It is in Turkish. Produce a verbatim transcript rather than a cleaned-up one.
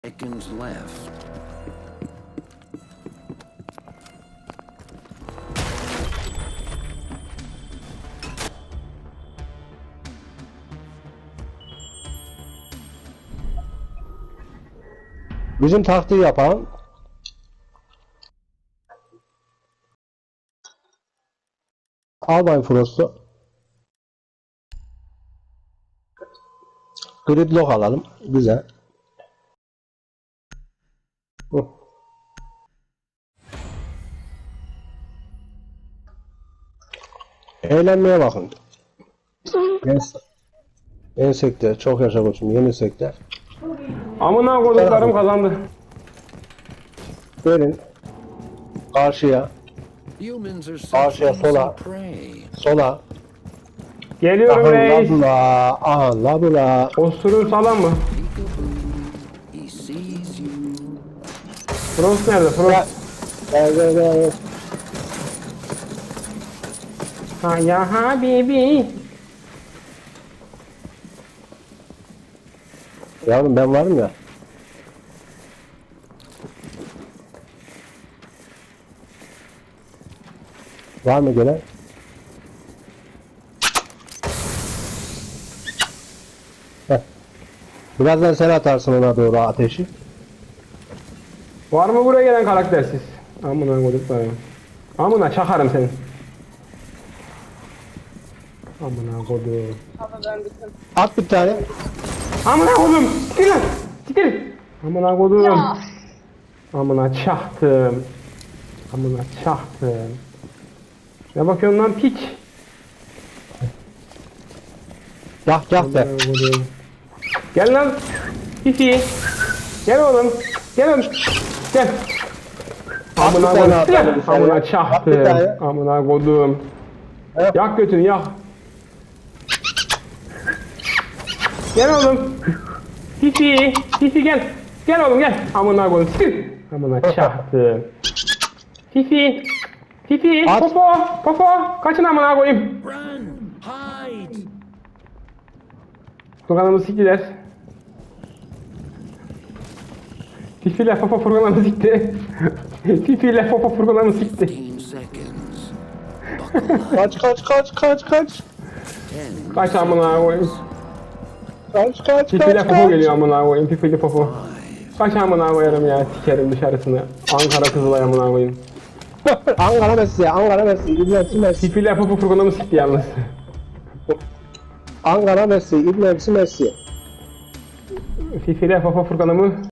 Seconds left. Bizim taktiği yapalım. Al bayım Frost'u. Gridlock alalım. Güzel. Hı. Eğlenmeye bakın. Yes. Ensekler. Çok yaşa koçum. Yeni ensekler. Amına koduklarım kazandı. Verin. Karşıya. Humans are Karşıya searching sola. some prey. Sola. Geliyorum Aha reis. labula. Aha labula. Osurun salam mı? He sees you. Frost nerede? Frost. Gel gel gel. Ha ya habibi. Yavrum ben varım ya. Var mı gelen? Heh. Birazdan sen atarsın ona doğru ateşi. Var mı buraya gelen karaktersiz? Amına koduklarım. Amına çakarım seni. Amına kodum. At bir tane. Amına kodum. Siktir lan. Siktir. Amına kodum. Amına çaktım. Amına çaktım. Ne bakıyorsun lan piç? Yah yah de. Amına kodum. Gel lan. Fifi. Gel oğlum. Gel oğlum. Gel. At bir Amına tane at. kodum. hadi bir tane. Amına At bir çaktım. tane. Amına kodum. Evet. Yak götünü yak. Gel oğlum. Fifi. Fifi gel. Gel oğlum gel. Amına kodum. Sil. Amına çaktım. Fifi. Fifi. At. Popo. Popo. Kaçın amına koyayım. Run! Hide! Furkan'ımı siktiler. Fifi ile Popo Furkan'ımı sikti. Fifi ile Popo Furkan'ımı sikti. fifteen seconds. Buckle up. Kaç kaç kaç kaç kaç. Ten. Kaç amına koyayım. Kaç kaç Fifi ile kaç Popo kaç. geliyor amına koyayım. Fifi ile Popo. Five. Kaç amına koyarım ya sikerim dışarısını. Ankara Kızılay amına koyayım. Ankara Messi, Ankara Messi, İbnesi Messi. Fifi ile Popo Furkan'ımı sikti yalnız. Ankara Messi, İbnesi Messi. Fifi ile Popo Furkan'ımı